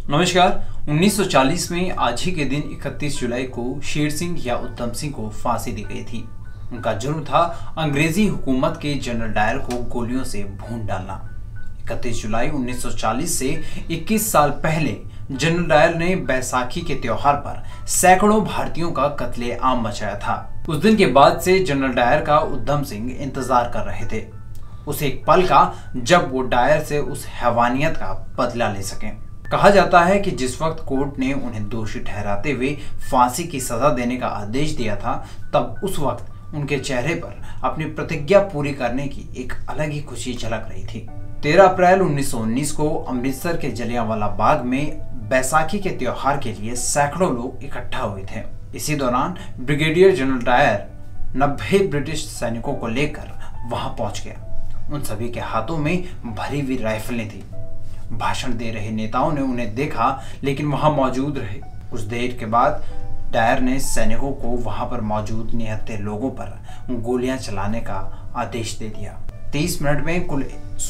नमस्कार। 1940 में आज ही के दिन 31 जुलाई को शेर सिंह या उधम सिंह को फांसी दी गई थी। उनका जुर्म था अंग्रेजी हुकूमत के जनरल डायर को गोलियों से भून डालना। 31 जुलाई 1940 से 21 साल पहले जनरल डायर ने बैसाखी के त्योहार पर सैकड़ों भारतीयों का कत्लेआम मचाया था। उस दिन के बाद से जनरल डायर का उधम सिंह इंतजार कर रहे थे उस एक पल का जब वो डायर से उस हैवानियत का बदला ले सकें। कहा जाता है कि जिस वक्त कोर्ट ने उन्हें दोषी ठहराते हुए फांसी की सजा देने का आदेश दिया था, तब उस वक्त उनके चेहरे पर अपनी प्रतिज्ञा पूरी करने की एक अलग ही खुशी झलक रही थी। 13 अप्रैल 1919 को अमृतसर के जलियांवाला बाग में बैसाखी के त्योहार के लिए सैकड़ों लोग इकट्ठा हुए थे। इसी दौरान ब्रिगेडियर जनरल डायर 90 ब्रिटिश सैनिकों को लेकर वहां पहुंच गया। उन सभी के हाथों में भरी हुई राइफलें थी। भाषण दे रहे नेताओं ने उन्हें देखा, लेकिन वहां मौजूद रहे। कुछ देर के बाद डायर ने सैनिकों को वहां पर मौजूद निहत्थे लोगों पर गोलियां चलाने का आदेश दे दिया। 30 मिनट में कुल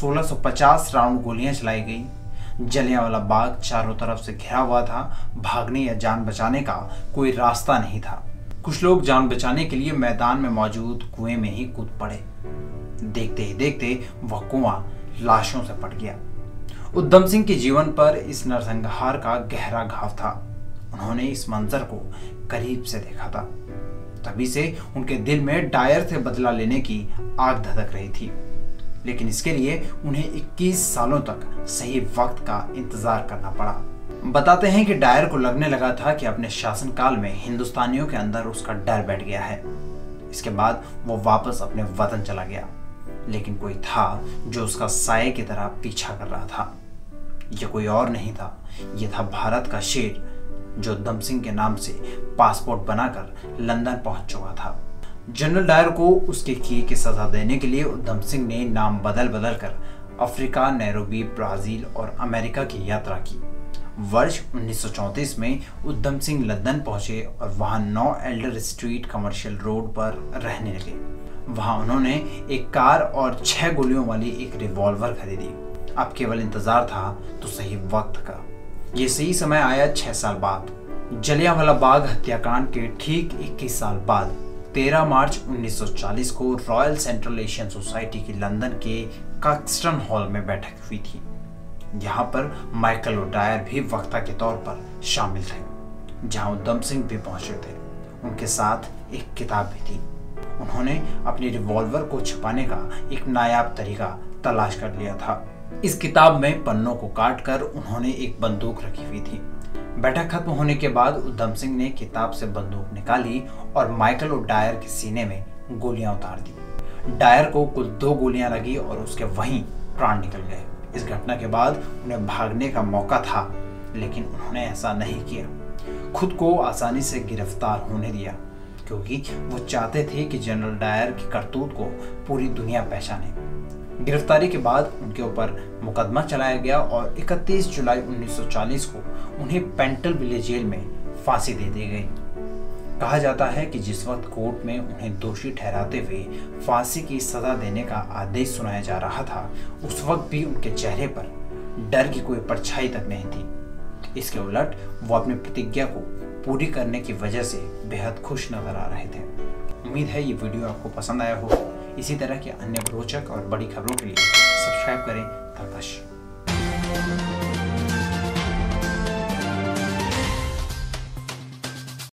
1650 राउंड गोलियां चलाई गई। जलियांवाला बाग चारों तरफ से घिरा हुआ था। भागने या जान बचाने का कोई रास्ता नहीं था। कुछ लोग जान बचाने के लिए मैदान में मौजूद कुएं में ही कूद पड़े। देखते ही देखते वह कुआं लाशों से पट गया। उधम सिंह के जीवन पर इस नरसंहार का गहरा घाव था। उन्होंने इस मंजर को करीब से देखा था। तभी से उनके दिल में डायर से बदला लेने की आग धधक रही थी, लेकिन इसके लिए उन्हें 21 सालों तक सही वक्त का इंतजार करना पड़ा। बताते हैं कि डायर को लगने लगा था कि अपने शासनकाल में हिंदुस्तानियों के अंदर उसका डर बैठ गया है। इसके बाद वो वापस अपने वतन चला गया, लेकिन कोई था जो उसका साये की तरह पीछा कर रहा था। यह कोई और नहीं था, यह था भारत का शेर, जो उधम सिंह के नाम से पासपोर्ट बनाकर लंदन पहुंच चुका था। जनरल डायर को उसके किए की सजा देने के लिए उधम सिंह ने नाम बदल बदल कर अफ्रीका, नैरोबी, ब्राजील और अमेरिका की यात्रा की। वर्ष 1934 में उधम सिंह लंदन पहुंचे और वहां 9 एल्डर स्ट्रीट कमर्शियल रोड पर रहने लगे। वहां उन्होंने एक कार और 6 गोलियों वाली एक रिवॉल्वर खरीदी। अब केवल इंतजार था तो सही वक्त का। ये सही समय आया 6 साल बाद। जलियांवाला बाग हत्याकांड के ठीक 21 साल बाद 13 मार्च 1940 को रॉयल सेंट्रल एशियन सोसाइटी की लंदन के कैक्सटन हॉल में बैठक हुई थी। यहाँ पर माइकल और डायर भी वक्ता के तौर पर शामिल थे, जहाँ उधम सिंह भी पहुंचे थे। उनके साथ एक किताब भी थी। उन्होंने अपनी रिवॉल्वर को छिपाने का एक नायाब तरीका तलाश कर लिया था। इस किताब में पन्नों को काटकर उन्होंने एक बंदूक रखी हुई थी। बैठक खत्म होने के बाद उधम सिंह ने किताब से बंदूक निकाली और माइकल और डायर के सीने में गोलियां उतार दी। डायर को कुल 2 गोलियां लगी और उसके वहीं प्राण निकल गए। इस घटना के बाद उन्हें भागने का मौका था, लेकिन उन्होंने ऐसा नहीं किया। खुद को आसानी से गिरफ्तार होने दिया, क्योंकि वो चाहते थे कि जनरल डायर की करतूत को पूरी दुनिया पहचाने। गिरफ्तारी के बाद उनके ऊपर मुकदमा चलाया गया और 31 जुलाई 1940 को उन्हें पेंटलविले जेल में फांसी दे दी गई। कहा जाता है कि जिस वक्त कोर्ट में उन्हें दोषी ठहराते हुए फांसी की सजा देने का आदेश सुनाया जा रहा था, उस वक्त भी उनके चेहरे पर डर की कोई परछाई तक नहीं थी। इसके उलट वो अपनी प्रतिज्ञा को पूरी करने की वजह से बेहद खुश नजर आ रहे थे। उम्मीद है ये वीडियो आपको पसंद आया होगा। इसी तरह के अन्य रोचक और बड़ी खबरों के लिए सब्सक्राइब करें तर्कश।